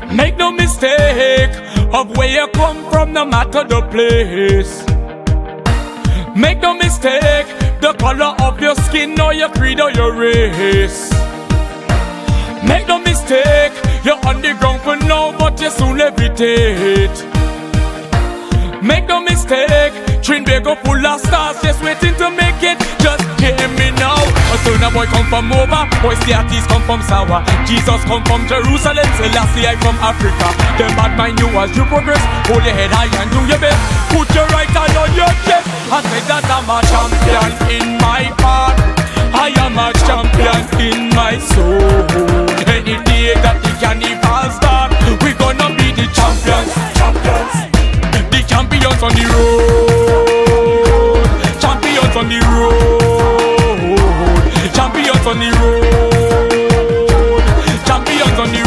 Make no mistake of where you come from, no matter the place. Make no mistake, the color of your skin or your creed or your race. Make no mistake, you're on the ground for now, but you soon levitate. Make no mistake, Trinbago full of stars, just waiting to make it. Just hear me now. A stoner boy come from over, boys the artists come from Sour. Jesus come from Jerusalem, Selassie I from Africa. Them bad mind you as you progress, hold your head high and do your best. Put your right hand on your chest and say that I'm a champion in my heart. I am a champion in my soul. Any day that the carnival start, we gonna be the champions. The champions on the road. Champions on the road. Champions on the road. Champions on the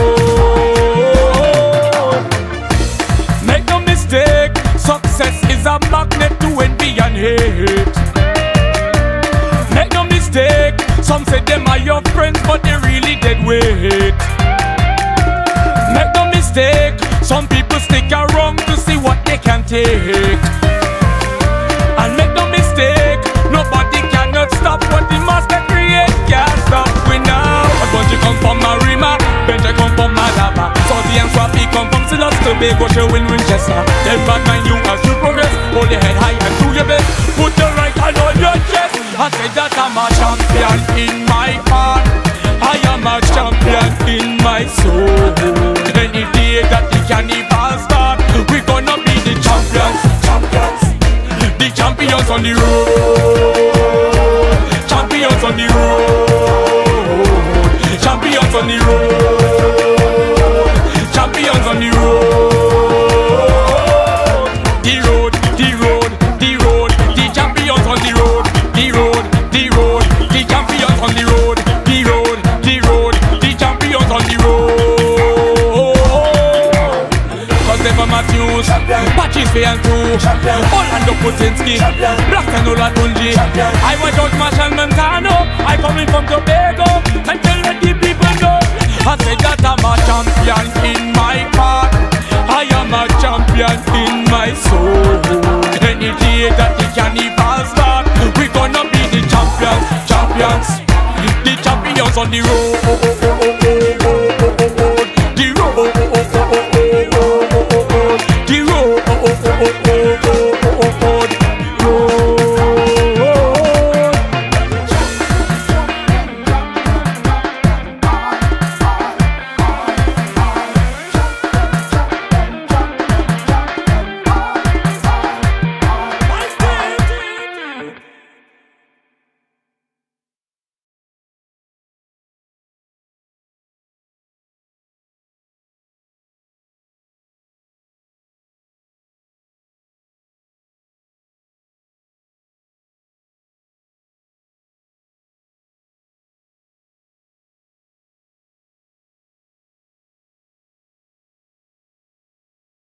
road. Make no mistake, success is a magnet to envy and hate. Make no mistake, some say them are your friends, but they really dead weight. Make no mistake, some people stick around to see what they can take. And make no mistake, nobody cannot stop what the master create. Can't stop we now. A bunch come from Marima, Benja come from Malaba, Saudi and Swapi come from Silas to Tobago, Sherwin, Winchester. Them bad mind you as you progress, hold your head high and do your best. Put your right hand on your chest and say that I'm a champion in my heart. I am a champion in my soul. Any day that the carnival start, we gonna be the champions. The champions on the road. Champions on the road. Champions on the road. Champions on the road. The road, the road, the road. The champions on the road. The road, the road. The champions on the road. The road, the road. The champions on the road. Cause never Matthews, Bacchus and two, Orlando Putinski, Black and Ola Tunji. I was George Marshall Montano, I coming from Tobago, and tell let the people know. I said that I'm a champion in my heart. I am a champion in my soul. Any day that the carnival start, we gonna be the champions. The champions on the road.